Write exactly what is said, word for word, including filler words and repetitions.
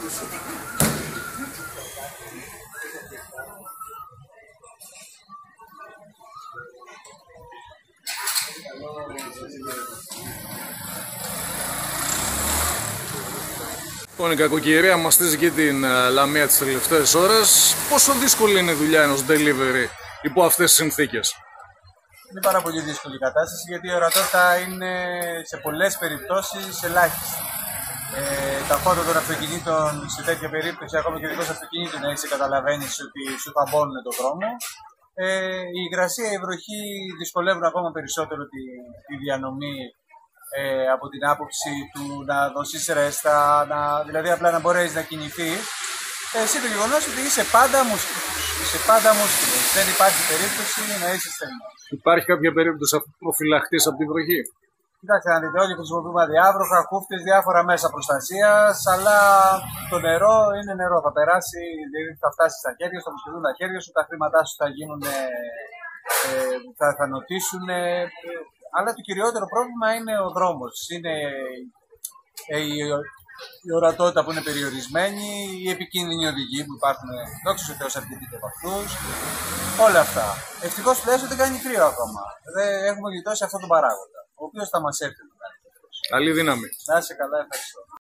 Λοιπόν, η κακοκαιρία μαστίζει και την Λαμία τις τελευταίες ώρες. Πόσο δύσκολη είναι η δουλειά ενός delivery υπό αυτές τις συνθήκες? Είναι πάρα πολύ δύσκολη η κατάσταση, γιατί η ορατότητα είναι σε πολλές περιπτώσεις ελάχιστη. Ε, τα φώτα των αυτοκινήτων σε τέτοια περίπτωση, ακόμα και δικός αυτοκίνητο να είσαι, καταλαβαίνεις ότι σου θαμπώνουν τον δρόμο. Ε, η υγρασία, η βροχή δυσκολεύουν ακόμα περισσότερο τη, τη διανομή, ε, από την άποψη του να δώσεις ρέστα, να, δηλαδή απλά να μπορέσεις να κινηθείς. Ε, εσύ το γεγονός ότι είσαι πάντα μουσκικός. Είσαι πάντα μουσκικός. Δεν υπάρχει περίπτωση να είσαι στενός. Υπάρχει κάποια περίπτωση προφυλαχτής από την βροχή? Κοιτάξτε, να δείτε, όλοι χρησιμοποιούμε αδιάβροχα, κούφτες, διάφορα μέσα προστασίας, αλλά το νερό είναι νερό. Θα περάσει, δηλαδή θα φτάσει στα χέρια σου, θα μουσκευτούν τα χέρια σου, τα χρήματά σου θα γίνουν, ε, θα, θα νοτήσουν. Ε, αλλά το κυριότερο πρόβλημα είναι ο δρόμος. Είναι ε, η, η ορατότητα που είναι περιορισμένη, οι επικίνδυνοι οδηγοί που υπάρχουν, δόξα τω Θεώ, αρκετοί από αυτούς. Όλα αυτά. Ευτυχώς τουλάχιστον δεν κάνει κρύο ακόμα. Δεν έχουμε γλιτώσει αυτόν τον παράγοντα, ο οποίος θα μας έρθει. Καλή δύναμη. Να είσαι καλά, ευχαριστώ.